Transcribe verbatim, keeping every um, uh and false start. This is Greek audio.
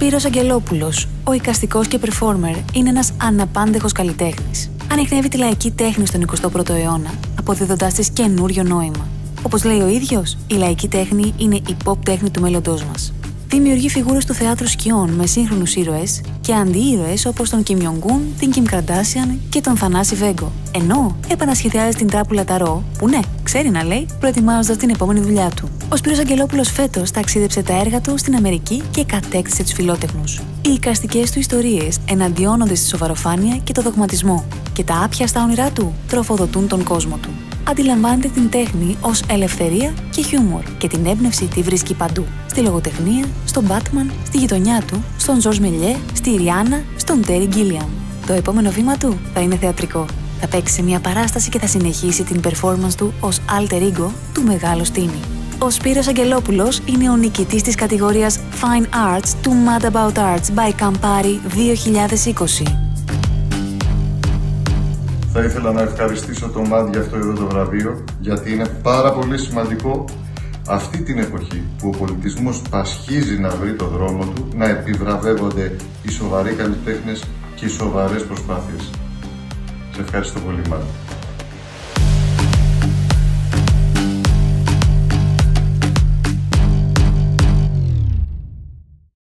Σπύρος Αγγελόπουλος, ο εικαστικός και performer, είναι ένας αναπάντεχος καλλιτέχνης. Ανιχνεύει τη λαϊκή τέχνη στον εικοστό πρώτο αιώνα, αποδίδοντάς της καινούριο νόημα. Όπως λέει ο ίδιος, η λαϊκή τέχνη είναι η pop τέχνη του μέλλοντός μας. Δημιουργεί φιγούρες του θεάτρου σκιών με σύγχρονους ήρωες και αντιήρωες όπως τον Κιμ Ιονγκούν, την Κιμ Καρντάσιαν και τον Θανάση Βέγκο. Ενώ επανασχεδιάζει την τράπουλα Ταρό, που ναι, ξέρει να λέει, προετοιμάζοντας την επόμενη δουλειά του. Ο Σπύρος Αγγελόπουλος φέτος ταξίδεψε τα έργα του στην Αμερική και κατέκτησε τους φιλότεχνους. Οι εικαστικές του ιστορίες εναντιώνονται στη σοβαροφάνεια και το δογματισμό, και τα άπιαστα όνειρά του τροφοδοτούν τον κόσμο του. Αντιλαμβάνεται την τέχνη ως ελευθερία και χιούμορ και την έμπνευση τη βρίσκει παντού. Στη λογοτεχνία, στον Batman, στη γειτονιά του, στον Τζορτζ Μελιέ, στη Ριάννα, στον Τέρι Γκίλιαμ. Το επόμενο βήμα του θα είναι θεατρικό. Θα παίξει σε μια παράσταση και θα συνεχίσει την performance του ως alter ego του μεγάλου Στίμη. Ο Σπύρος Αγγελόπουλος είναι ο νικητής της κατηγορίας Fine Arts του Mad About Arts by Campari δύο χιλιάδες είκοσι. Θα ήθελα να ευχαριστήσω το ΜΑΔ για αυτό εδώ το βραβείο, γιατί είναι πάρα πολύ σημαντικό αυτή την εποχή που ο πολιτισμός πασχίζει να βρει το δρόμο του, να επιβραβεύονται οι σοβαροί καλλιτέχνες και οι σοβαρές προσπάθειες. Σε ευχαριστώ πολύ, ΜΑΔ.